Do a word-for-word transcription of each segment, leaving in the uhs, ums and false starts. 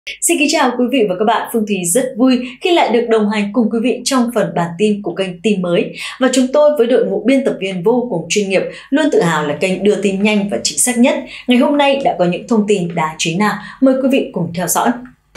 Xin kính chào quý vị và các bạn. Phương Thùy rất vui khi lại được đồng hành cùng quý vị trong phần bản tin của kênh Tin Mới. Và chúng tôi với đội ngũ biên tập viên vô cùng chuyên nghiệp luôn tự hào là kênh đưa tin nhanh và chính xác nhất. Ngày hôm nay đã có những thông tin đáng chú ý nào? Mời quý vị cùng theo dõi.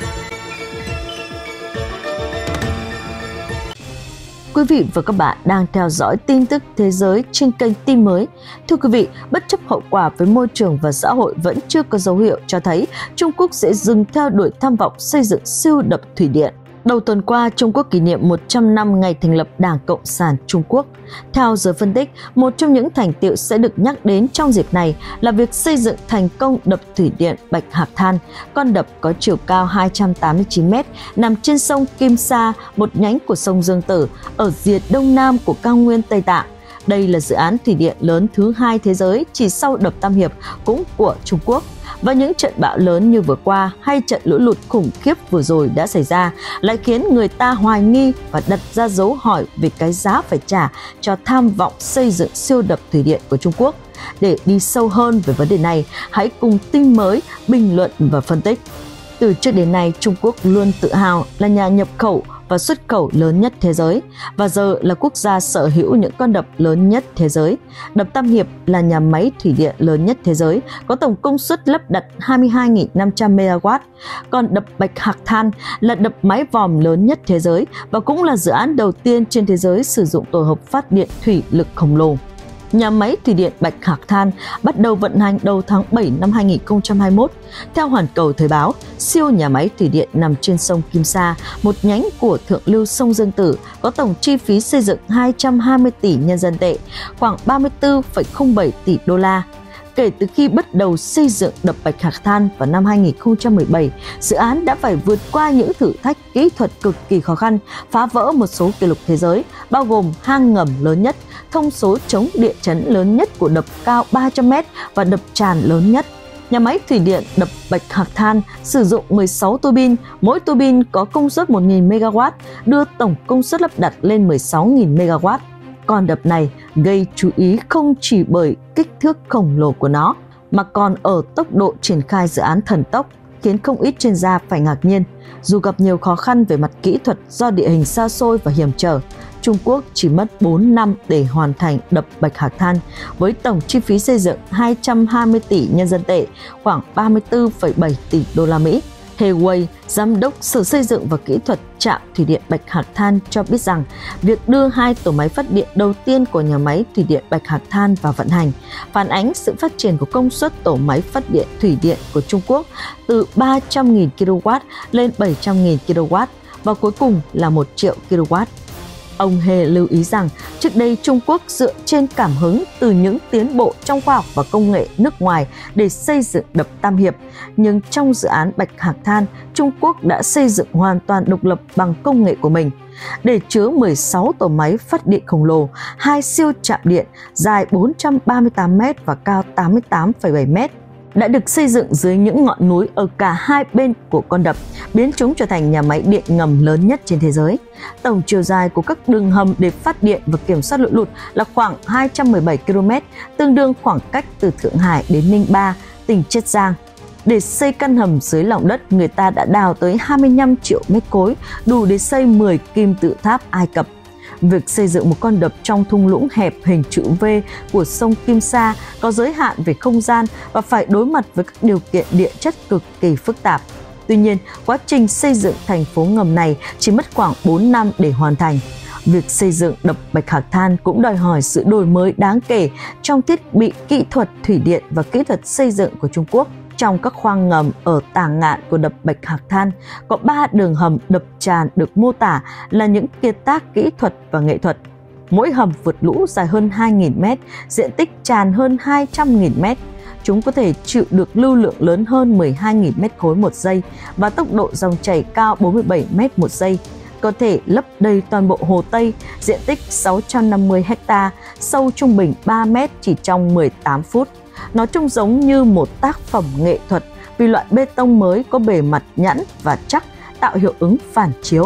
Quý vị và các bạn đang theo dõi tin tức thế giới trên kênh Tin Mới. Thưa quý vị, bất chấp hậu quả với môi trường và xã hội vẫn chưa có dấu hiệu cho thấy Trung Quốc sẽ dừng theo đuổi tham vọng xây dựng siêu đập thủy điện. Đầu tuần qua, Trung Quốc kỷ niệm một trăm năm ngày thành lập Đảng Cộng sản Trung Quốc. Theo giới phân tích, một trong những thành tựu sẽ được nhắc đến trong dịp này là việc xây dựng thành công đập thủy điện Bạch Hạc Than. Con đập có chiều cao hai trăm tám mươi chín mét, nằm trên sông Kim Sa, một nhánh của sông Dương Tử, ở rìa đông nam của cao nguyên Tây Tạng. Đây là dự án thủy điện lớn thứ hai thế giới, chỉ sau đập Tam Hiệp cũng của Trung Quốc. Và những trận bão lớn như vừa qua hay trận lũ lụt khủng khiếp vừa rồi đã xảy ra lại khiến người ta hoài nghi và đặt ra dấu hỏi về cái giá phải trả cho tham vọng xây dựng siêu đập thủy điện của Trung Quốc. Để đi sâu hơn về vấn đề này, hãy cùng Tin Mới bình luận và phân tích. Từ trước đến nay, Trung Quốc luôn tự hào là nhà nhập khẩu và xuất khẩu lớn nhất thế giới, và giờ là quốc gia sở hữu những con đập lớn nhất thế giới. Đập Tam Hiệp là nhà máy thủy điện lớn nhất thế giới, có tổng công suất lắp đặt hai mươi hai nghìn năm trăm mê ga oát. Còn đập Bạch Hạc Than là đập máy vòm lớn nhất thế giới và cũng là dự án đầu tiên trên thế giới sử dụng tổ hợp phát điện thủy lực khổng lồ. Nhà máy thủy điện Bạch Hạc Than bắt đầu vận hành đầu tháng bảy năm hai nghìn không trăm hai mươi mốt. Theo Hoàn Cầu Thời báo, siêu nhà máy thủy điện nằm trên sông Kim Sa, một nhánh của thượng lưu sông Dương Tử, có tổng chi phí xây dựng hai trăm hai mươi tỷ nhân dân tệ, khoảng ba mươi tư phẩy không bảy tỷ đô la. Kể từ khi bắt đầu xây dựng đập Bạch Hạc Than vào năm hai nghìn không trăm mười bảy, dự án đã phải vượt qua những thử thách kỹ thuật cực kỳ khó khăn, phá vỡ một số kỷ lục thế giới, bao gồm hang ngầm lớn nhất, thông số chống địa chấn lớn nhất của đập cao ba trăm mét và đập tràn lớn nhất. Nhà máy thủy điện đập Bạch Hạc Than sử dụng mười sáu tua bin, mỗi tua bin có công suất một nghìn mê ga oát, đưa tổng công suất lắp đặt lên mười sáu nghìn mê ga oát. Con đập này gây chú ý không chỉ bởi kích thước khổng lồ của nó, mà còn ở tốc độ triển khai dự án thần tốc, khiến không ít chuyên gia phải ngạc nhiên. Dù gặp nhiều khó khăn về mặt kỹ thuật do địa hình xa xôi và hiểm trở, Trung Quốc chỉ mất bốn năm để hoàn thành đập Bạch Hạc Than, với tổng chi phí xây dựng hai trăm hai mươi tỷ nhân dân tệ, khoảng ba mươi tư phẩy bảy tỷ đô la Mỹ. He Wei, giám đốc Sở Xây dựng và Kỹ thuật trạm thủy điện Bạch Hạc Than cho biết rằng việc đưa hai tổ máy phát điện đầu tiên của nhà máy thủy điện Bạch Hạc Than vào vận hành phản ánh sự phát triển của công suất tổ máy phát điện thủy điện của Trung Quốc từ ba trăm nghìn ki lô oát lên bảy trăm nghìn ki lô oát và cuối cùng là một triệu ki lô oát. Ông He lưu ý rằng trước đây Trung Quốc dựa trên cảm hứng từ những tiến bộ trong khoa học và công nghệ nước ngoài để xây dựng đập Tam Hiệp, nhưng trong dự án Bạch Hạc Than, Trung Quốc đã xây dựng hoàn toàn độc lập bằng công nghệ của mình. Để chứa mười sáu tổ máy phát điện khổng lồ, hai siêu trạm điện dài bốn trăm ba mươi tám mét và cao tám mươi tám phẩy bảy mét, đã được xây dựng dưới những ngọn núi ở cả hai bên của con đập, biến chúng trở thành nhà máy điện ngầm lớn nhất trên thế giới. Tổng chiều dài của các đường hầm để phát điện và kiểm soát lũ lụt là khoảng hai trăm mười bảy ki lô mét, tương đương khoảng cách từ Thượng Hải đến Ninh Ba, tỉnh Chiết Giang. Để xây căn hầm dưới lòng đất, người ta đã đào tới hai mươi lăm triệu mét khối, đủ để xây mười kim tự tháp Ai Cập. Việc xây dựng một con đập trong thung lũng hẹp hình chữ V của sông Kim Sa có giới hạn về không gian và phải đối mặt với các điều kiện địa chất cực kỳ phức tạp. Tuy nhiên, quá trình xây dựng thành phố ngầm này chỉ mất khoảng bốn năm để hoàn thành. Việc xây dựng đập Bạch Hạc Than cũng đòi hỏi sự đổi mới đáng kể trong thiết bị kỹ thuật thủy điện và kỹ thuật xây dựng của Trung Quốc. Trong các khoang ngầm ở tả ngạn của đập Bạch Hạc Than, có ba đường hầm đập tràn được mô tả là những kiệt tác kỹ thuật và nghệ thuật. Mỗi hầm vượt lũ dài hơn hai nghìn mét, diện tích tràn hơn hai trăm nghìn mét. Chúng có thể chịu được lưu lượng lớn hơn mười hai nghìn mét khối một giây và tốc độ dòng chảy cao bốn mươi bảy mét một giây. Có thể lấp đầy toàn bộ Hồ Tây, diện tích sáu trăm năm mươi héc ta, sâu trung bình ba mét chỉ trong mười tám phút. Nó trông giống như một tác phẩm nghệ thuật vì loại bê tông mới có bề mặt nhẵn và chắc, tạo hiệu ứng phản chiếu.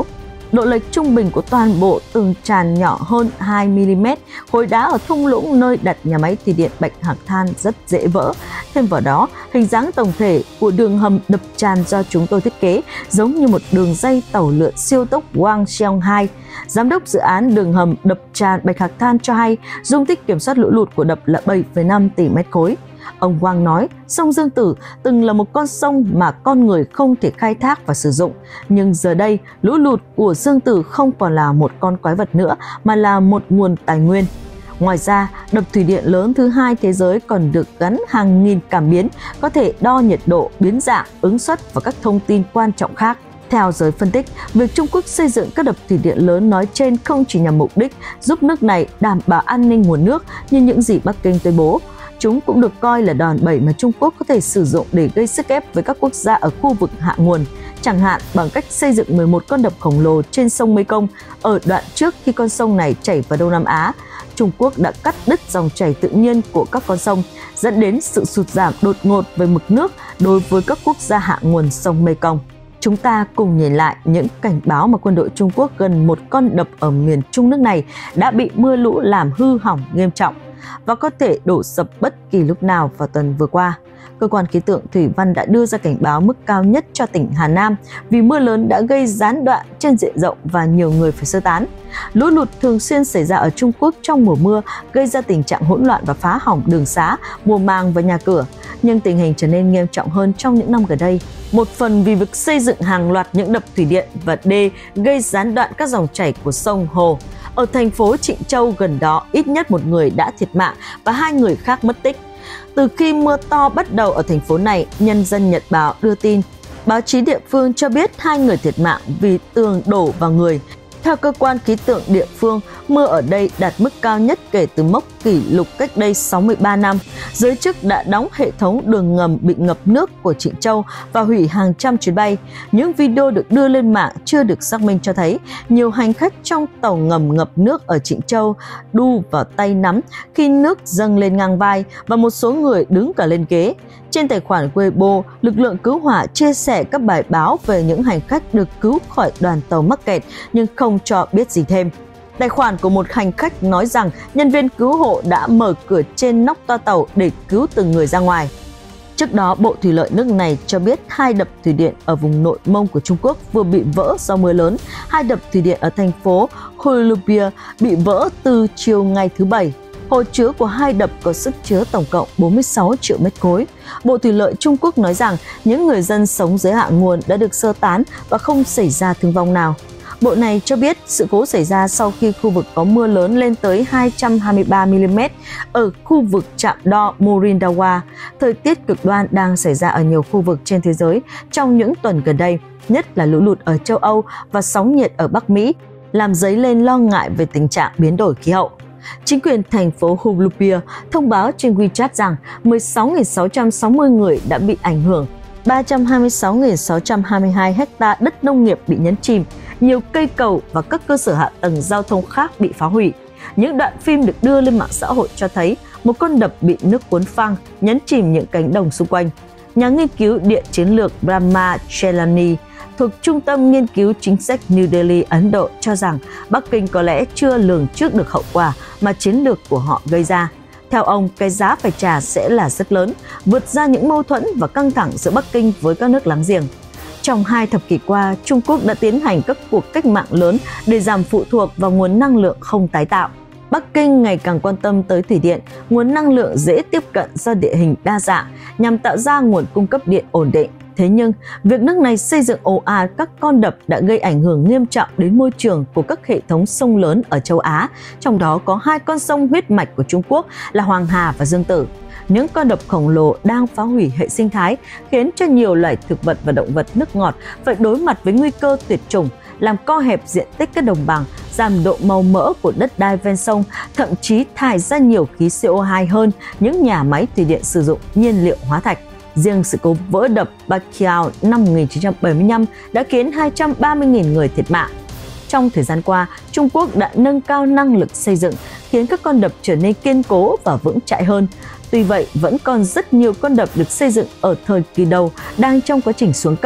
độ lệch trung bình của toàn bộ tường tràn nhỏ hơn hai mi li mét, khối đá ở thung lũng nơi đặt nhà máy thủy điện Bạch Hạc Than rất dễ vỡ. Thêm vào đó, hình dáng tổng thể của đường hầm đập tràn do chúng tôi thiết kế giống như một đường dây tàu lượn siêu tốc Wang Xiong hai. Giám đốc dự án đường hầm đập tràn Bạch Hạc Than cho hay dung tích kiểm soát lũ lụt của đập là bảy phẩy năm tỷ mét khối. Ông Wang nói, sông Dương Tử từng là một con sông mà con người không thể khai thác và sử dụng. Nhưng giờ đây, lũ lụt của Dương Tử không còn là một con quái vật nữa mà là một nguồn tài nguyên. Ngoài ra, đập thủy điện lớn thứ hai thế giới còn được gắn hàng nghìn cảm biến có thể đo nhiệt độ, biến dạng, ứng suất và các thông tin quan trọng khác. Theo giới phân tích, việc Trung Quốc xây dựng các đập thủy điện lớn nói trên không chỉ nhằm mục đích giúp nước này đảm bảo an ninh nguồn nước như những gì Bắc Kinh tuyên bố. Chúng cũng được coi là đòn bẩy mà Trung Quốc có thể sử dụng để gây sức ép với các quốc gia ở khu vực hạ nguồn, chẳng hạn bằng cách xây dựng mười một con đập khổng lồ trên sông Mekong ở đoạn trước khi con sông này chảy vào Đông Nam Á. Trung Quốc đã cắt đứt dòng chảy tự nhiên của các con sông, dẫn đến sự sụt giảm đột ngột về mực nước đối với các quốc gia hạ nguồn sông Mekong. Chúng ta cùng nhìn lại những cảnh báo mà quân đội Trung Quốc gần một con đập ở miền Trung nước này đã bị mưa lũ làm hư hỏng nghiêm trọng và có thể đổ sập bất kỳ lúc nào vào tuần vừa qua. Cơ quan khí tượng thủy văn đã đưa ra cảnh báo mức cao nhất cho tỉnh Hà Nam vì mưa lớn đã gây gián đoạn trên diện rộng và nhiều người phải sơ tán. Lũ lụt thường xuyên xảy ra ở Trung Quốc trong mùa mưa, gây ra tình trạng hỗn loạn và phá hỏng đường xá, mùa màng và nhà cửa. Nhưng tình hình trở nên nghiêm trọng hơn trong những năm gần đây. Một phần vì việc xây dựng hàng loạt những đập thủy điện và đê gây gián đoạn các dòng chảy của sông, hồ. Ở thành phố Trịnh Châu gần đó, ít nhất một người đã thiệt mạng và hai người khác mất tích. Từ khi mưa to bắt đầu ở thành phố này, Nhân dân Nhật Báo đưa tin, báo chí địa phương cho biết hai người thiệt mạng vì tường đổ vào người. Theo cơ quan khí tượng địa phương, mưa ở đây đạt mức cao nhất kể từ mốc kỷ lục cách đây sáu mươi ba năm. Giới chức đã đóng hệ thống đường ngầm bị ngập nước của Trịnh Châu và hủy hàng trăm chuyến bay. Những video được đưa lên mạng chưa được xác minh cho thấy nhiều hành khách trong tàu ngầm ngập nước ở Trịnh Châu đu vào tay nắm khi nước dâng lên ngang vai và một số người đứng cả lên ghế. Trên tài khoản Weibo, lực lượng cứu hỏa chia sẻ các bài báo về những hành khách được cứu khỏi đoàn tàu mắc kẹt nhưng không cho biết gì thêm. Tài khoản của một hành khách nói rằng nhân viên cứu hộ đã mở cửa trên nóc toa tàu để cứu từng người ra ngoài. Trước đó, Bộ Thủy lợi nước này cho biết hai đập thủy điện ở vùng nội mông của Trung Quốc vừa bị vỡ do mưa lớn. Hai đập thủy điện ở thành phố Huilubia bị vỡ từ chiều ngày thứ Bảy. Hồ chứa của hai đập có sức chứa tổng cộng bốn mươi sáu triệu mét khối. Bộ Thủy lợi Trung Quốc nói rằng những người dân sống dưới hạ nguồn đã được sơ tán và không xảy ra thương vong nào. Bộ này cho biết sự cố xảy ra sau khi khu vực có mưa lớn lên tới hai trăm hai mươi ba mi li mét ở khu vực trạm đo Morindawa. Thời tiết cực đoan đang xảy ra ở nhiều khu vực trên thế giới trong những tuần gần đây, nhất là lũ lụt ở châu Âu và sóng nhiệt ở Bắc Mỹ, làm dấy lên lo ngại về tình trạng biến đổi khí hậu. Chính quyền thành phố Huilubia thông báo trên WeChat rằng mười sáu nghìn sáu trăm sáu mươi người đã bị ảnh hưởng, ba trăm hai mươi sáu nghìn sáu trăm hai mươi hai ha đất nông nghiệp bị nhấn chìm, nhiều cây cầu và các cơ sở hạ tầng giao thông khác bị phá hủy. Những đoạn phim được đưa lên mạng xã hội cho thấy một con đập bị nước cuốn phăng, nhấn chìm những cánh đồng xung quanh. Nhà nghiên cứu địa chiến lược Brahma Chelani thuộc Trung tâm Nghiên cứu Chính sách New Delhi, Ấn Độ cho rằng Bắc Kinh có lẽ chưa lường trước được hậu quả mà chiến lược của họ gây ra. Theo ông, cái giá phải trả sẽ là rất lớn, vượt ra những mâu thuẫn và căng thẳng giữa Bắc Kinh với các nước láng giềng. Trong hai thập kỷ qua, Trung Quốc đã tiến hành các cuộc cách mạng lớn để giảm phụ thuộc vào nguồn năng lượng không tái tạo. Bắc Kinh ngày càng quan tâm tới thủy điện, nguồn năng lượng dễ tiếp cận do địa hình đa dạng nhằm tạo ra nguồn cung cấp điện ổn định. Thế nhưng, việc nước này xây dựng ồ ạt các con đập đã gây ảnh hưởng nghiêm trọng đến môi trường của các hệ thống sông lớn ở châu Á, trong đó có hai con sông huyết mạch của Trung Quốc là Hoàng Hà và Dương Tử. Những con đập khổng lồ đang phá hủy hệ sinh thái, khiến cho nhiều loài thực vật và động vật nước ngọt phải đối mặt với nguy cơ tuyệt chủng, làm co hẹp diện tích các đồng bằng, giảm độ màu mỡ của đất đai ven sông, thậm chí thải ra nhiều khí xê o hai hơn những nhà máy thủy điện sử dụng nhiên liệu hóa thạch. Riêng sự cố vỡ đập Bacchiao năm một nghìn chín trăm bảy mươi lăm đã khiến hai trăm ba mươi nghìn người thiệt mạng. Trong thời gian qua, Trung Quốc đã nâng cao năng lực xây dựng, khiến các con đập trở nên kiên cố và vững chãi hơn. Tuy vậy, vẫn còn rất nhiều con đập được xây dựng ở thời kỳ đầu đang trong quá trình xuống cấp,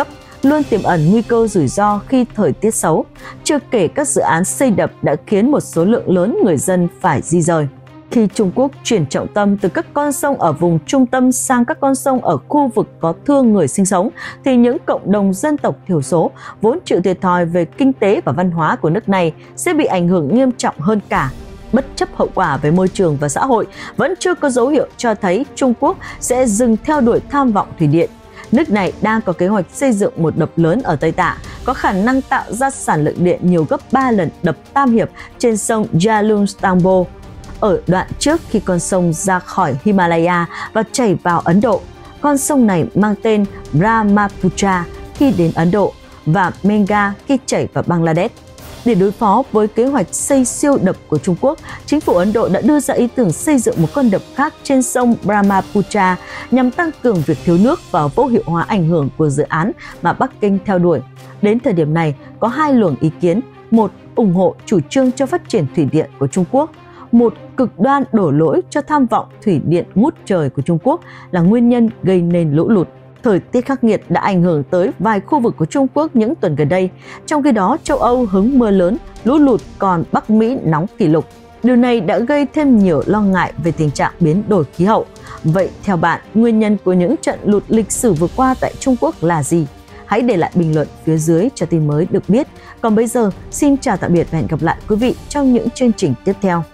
luôn tiềm ẩn nguy cơ rủi ro khi thời tiết xấu, chưa kể các dự án xây đập đã khiến một số lượng lớn người dân phải di rời. Khi Trung Quốc chuyển trọng tâm từ các con sông ở vùng trung tâm sang các con sông ở khu vực có thưa người sinh sống, thì những cộng đồng dân tộc thiểu số vốn chịu thiệt thòi về kinh tế và văn hóa của nước này sẽ bị ảnh hưởng nghiêm trọng hơn cả. Bất chấp hậu quả về môi trường và xã hội, vẫn chưa có dấu hiệu cho thấy Trung Quốc sẽ dừng theo đuổi tham vọng thủy điện. Nước này đang có kế hoạch xây dựng một đập lớn ở Tây Tạ, có khả năng tạo ra sản lượng điện nhiều gấp ba lần đập Tam Hiệp trên sông Yellowstone, ở đoạn trước khi con sông ra khỏi Himalaya và chảy vào Ấn Độ. Con sông này mang tên Brahmaputra khi đến Ấn Độ và Menga khi chảy vào Bangladesh. Để đối phó với kế hoạch xây siêu đập của Trung Quốc, chính phủ Ấn Độ đã đưa ra ý tưởng xây dựng một con đập khác trên sông Brahmaputra nhằm tăng cường việc thiếu nước và vô hiệu hóa ảnh hưởng của dự án mà Bắc Kinh theo đuổi. Đến thời điểm này, có hai luồng ý kiến. Một, ủng hộ chủ trương cho phát triển thủy điện của Trung Quốc. Một, cực đoan đổ lỗi cho tham vọng thủy điện ngút trời của Trung Quốc là nguyên nhân gây nên lũ lụt. Thời tiết khắc nghiệt đã ảnh hưởng tới vài khu vực của Trung Quốc những tuần gần đây. Trong khi đó, châu Âu hứng mưa lớn, lũ lụt, còn Bắc Mỹ nóng kỷ lục. Điều này đã gây thêm nhiều lo ngại về tình trạng biến đổi khí hậu. Vậy theo bạn, nguyên nhân của những trận lụt lịch sử vừa qua tại Trung Quốc là gì? Hãy để lại bình luận phía dưới cho tin mới được biết. Còn bây giờ, xin chào tạm biệt và hẹn gặp lại quý vị trong những chương trình tiếp theo.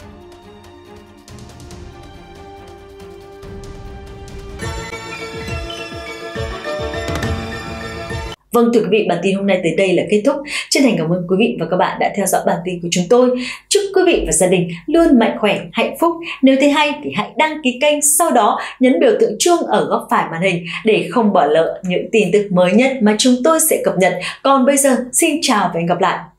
Vâng, thưa quý vị, bản tin hôm nay tới đây là kết thúc. Chân thành cảm ơn quý vị và các bạn đã theo dõi bản tin của chúng tôi. Chúc quý vị và gia đình luôn mạnh khỏe, hạnh phúc. Nếu thấy hay thì hãy đăng ký kênh, sau đó nhấn biểu tượng chuông ở góc phải màn hình để không bỏ lỡ những tin tức mới nhất mà chúng tôi sẽ cập nhật. Còn bây giờ, xin chào và hẹn gặp lại.